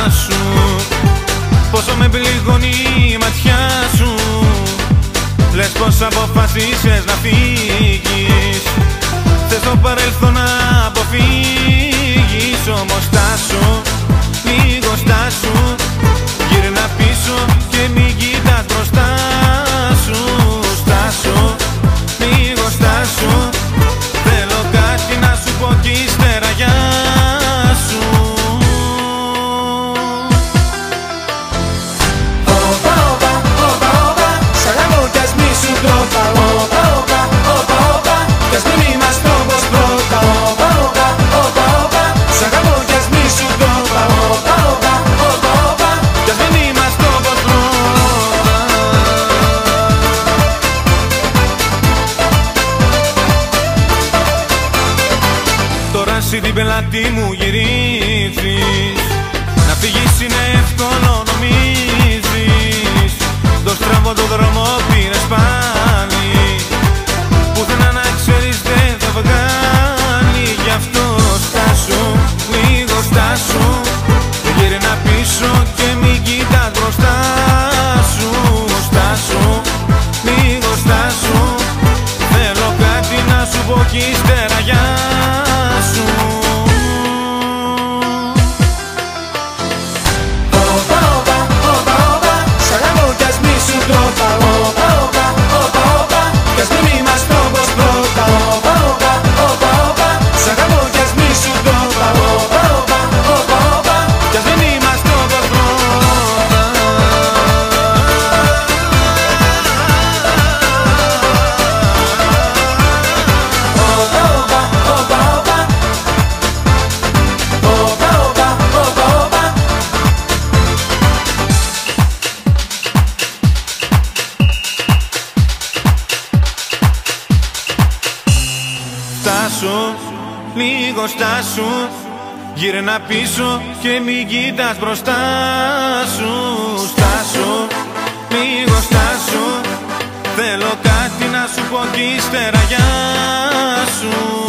σου. Πόσο με πληγώνει η ματιά σου. Λες πως αποφασίσες να φύγεις. Θες το παρελθόν να αποφύγεις. Όμως στάσου, λίγο στάσου. Γύρνα πίσω και μην κοιτάς μπροστά σου. Στάσου, λίγο στάσου. Θέλω κάτι να σου πω κι ύστερα γεια σου. Όπα, όπα, όπα, όπα, σ' αγαπώ κι ας μη σου το είπα. Όπα, όπα, όπα, όπα, κι ας μην είμαστε όπως πρώτα. Όπα, όπα, όπα, όπα, σ' αγαπώ κι ας μη σου το είπα. Όπα, όπα, όπα, όπα, κι ας μην είμαστε όπως πρώτα. Τώρα εσύ την πελάτη μου γυρίζεις. Να φύγεις είναι εύκολο νομίζεις. Το στραβό το δρόμο πήρες πάλι. Πουθενά να ξέρεις δεν θα βγάλει. Γι' αυτό στάσου, λίγο στάσου. Γύρνα πίσω και μην κοιτάς μπροστά σου. Στάσου, λίγο στάσου. Θέλω κάτι να σου πω κι ύστερα γεια σου. Όπα, όπα, όπα, όπα, σ' αγαπώ κι ας μη σου το είπα. Όπα, όπα, όπα, όπα, κι ας μην είμαστε όπως πρώτα. Όπα, όπα, όπα, όπα, σ' αγαπώ κι ας μη σου το είπα. Όπα, όπα, όπα, όπα, κι ας μην είμαστε όπως πρώτα. Όπα, όπα, όπα, όπα, όπα, όπα, όπα, όπα. Στάσου, λίγο στάσου. Γύρνα πίσω και μην κοιτάς μπροστά σου. Στάσου, λίγο στάσου. Θέλω κάτι να σου πω κι ύστερα γεια σου.